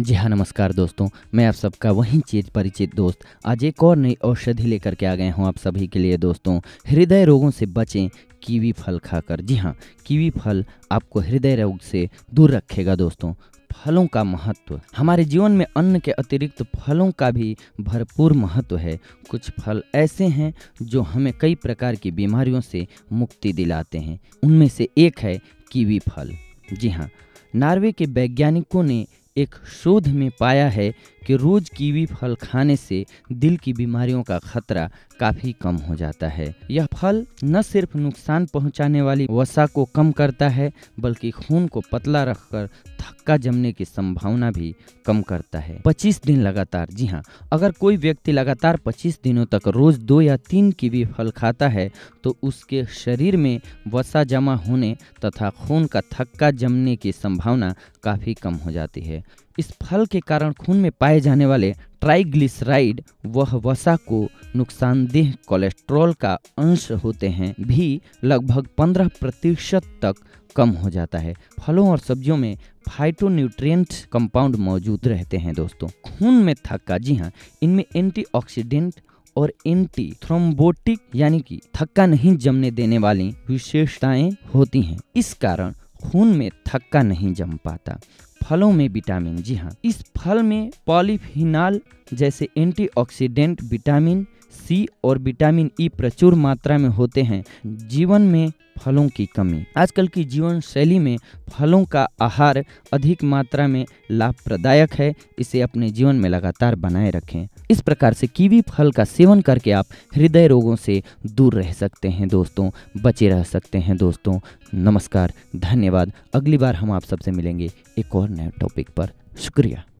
जी हाँ, नमस्कार दोस्तों। मैं आप सबका वही चीज़ परिचित दोस्त आज एक और नई औषधि लेकर के आ गए हूँ आप सभी के लिए दोस्तों। हृदय रोगों से बचें कीवी फल खाकर। जी हाँ, कीवी फल आपको हृदय रोग से दूर रखेगा दोस्तों। फलों का महत्व हमारे जीवन में अन्न के अतिरिक्त फलों का भी भरपूर महत्व है। कुछ फल ऐसे हैं जो हमें कई प्रकार की बीमारियों से मुक्ति दिलाते हैं। उनमें से एक है कीवी फल। जी हाँ, नॉर्वे के वैज्ञानिकों ने एक शोध में पाया है कि रोज कीवी फल खाने से दिल की बीमारियों का खतरा काफ़ी कम हो जाता है। यह फल न सिर्फ नुकसान पहुंचाने वाली वसा को कम करता है बल्कि खून को पतला रखकर थक्का जमने की संभावना भी कम करता है। 25 दिन लगातार। जी हाँ, अगर कोई व्यक्ति लगातार 25 दिनों तक रोज 2 या 3 कीवी फल खाता है तो उसके शरीर में वसा जमा होने तथा खून का थक्का जमने की संभावना काफ़ी कम हो जाती है। इस फल के कारण खून में पाए जाने वाले ट्राइग्लिसराइड वह वसा को नुकसानदेह कोलेस्ट्रॉल का अंश होते हैं भी लगभग 15% तक कम हो जाता है। फलों और सब्जियों में फाइटोन्यूट्रिएंट कंपाउंड मौजूद रहते हैं दोस्तों। खून में थक्का, जी हाँ, इनमें एंटीऑक्सीडेंट और एंटी थ्रोम्बोटिक यानी कि थक्का नहीं जमने देने वाली विशेषताएं होती हैं। इस कारण खून में थक्का नहीं जम पाता। फलों में विटामिन। जी हाँ, इस फल में पॉलीफिनॉल जैसे एंटीऑक्सीडेंट विटामिन सी और विटामिन ई प्रचुर मात्रा में होते हैं। जीवन में फलों की कमी। आजकल की जीवन शैली में फलों का आहार अधिक मात्रा में लाभप्रदायक है। इसे अपने जीवन में लगातार बनाए रखें। इस प्रकार से कीवी फल का सेवन करके आप हृदय रोगों से दूर रह सकते हैं दोस्तों, बचे रह सकते हैं दोस्तों। नमस्कार, धन्यवाद। अगली बार हम आप सबसे मिलेंगे एक और नए टॉपिक पर। शुक्रिया।